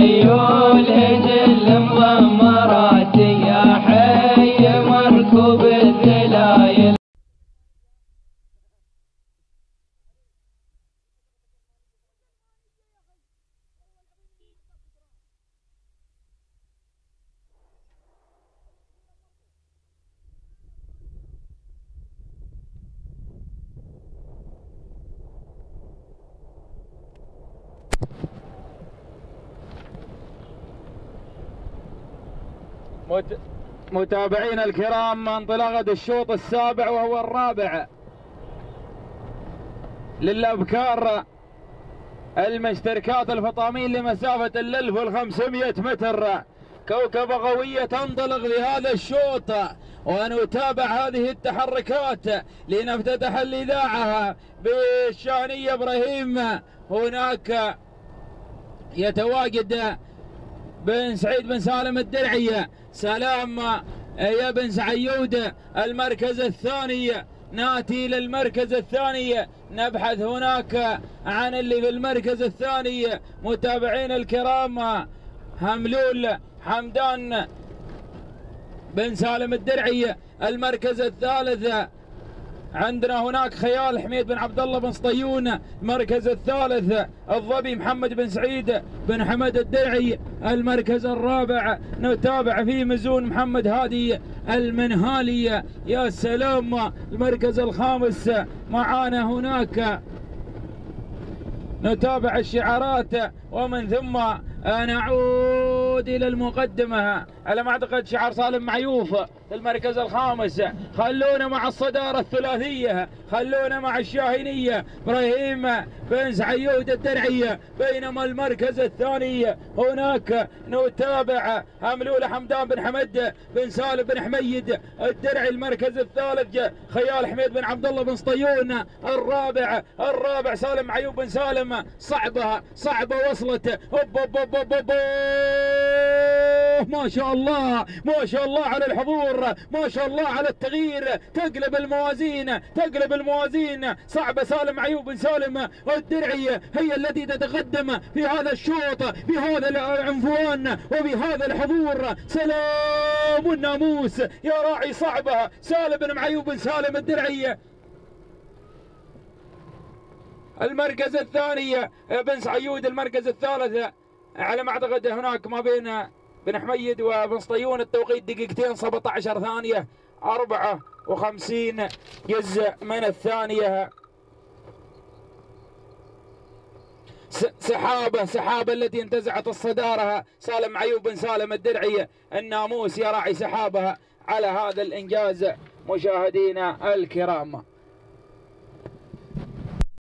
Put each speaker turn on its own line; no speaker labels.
خيول هجل مضمرات يا حي مركوب الذلايل.
متابعينا الكرام، انطلاقة الشوط السابع وهو الرابع للأبكار المشتركات الفطامين لمسافة 1500 متر. كوكبة قوية تنطلق لهذا الشوط، ونتابع هذه التحركات لنفتتح الإذاعة بالشانية إبراهيم. هناك يتواجد بن سعيد بن سالم الدرعي. سلام يا بن سعيود المركز الثاني، ناتي للمركز الثاني. نبحث هناك عن اللي في المركز الثاني متابعين الكرام. هملول حمدان بن سالم الدرعي المركز الثالث. عندنا هناك خيال حميد بن عبد الله بن سطيون المركز الثالث. الظبي محمد بن سعيد بن حمد الدرعي المركز الرابع. نتابع فيه مزون محمد هادي المنهالي. يا سلام، المركز الخامس معانا هناك. نتابع الشعارات ومن ثم نعود إلى المقدمة. على ما أعتقد شعار سالم معيوف في المركز الخامس. خلونا مع الصدارة الثلاثية، خلونا مع الشاهينية إبراهيم بن سعيود الدرعي. بينما المركز الثاني هناك نتابع هملول حمدان بن حمد بن سالم بن حميد الدرعي. المركز الثالث خيال حميد بن عبد الله بن سطيون. الرابع سالم معيوب بن سالم. صعبة وصلت. ما شاء الله، ما شاء الله على الحضور، ما شاء الله على التغيير. تقلب الموازين. صعبة سالم معيوب بن سالم الدرعي هي التي تتقدم في هذا الشوط بهذا العنفوان وبهذا الحضور. سلام الناموس يا راعي صعبة سالم بن معيوب بن سالم الدرعي. المركز الثاني بن سعيود. المركز الثالث على ما اعتقد هناك ما بين بن حميد وبن سطيون التوقيت دقيقتين 17 ثانية 54 جزء من الثانية. سحابة التي انتزعت الصدارة سالم معيوب بن سالم الدرعي. الناموس يا راعي سحابها على هذا الإنجاز مشاهدينا الكرام.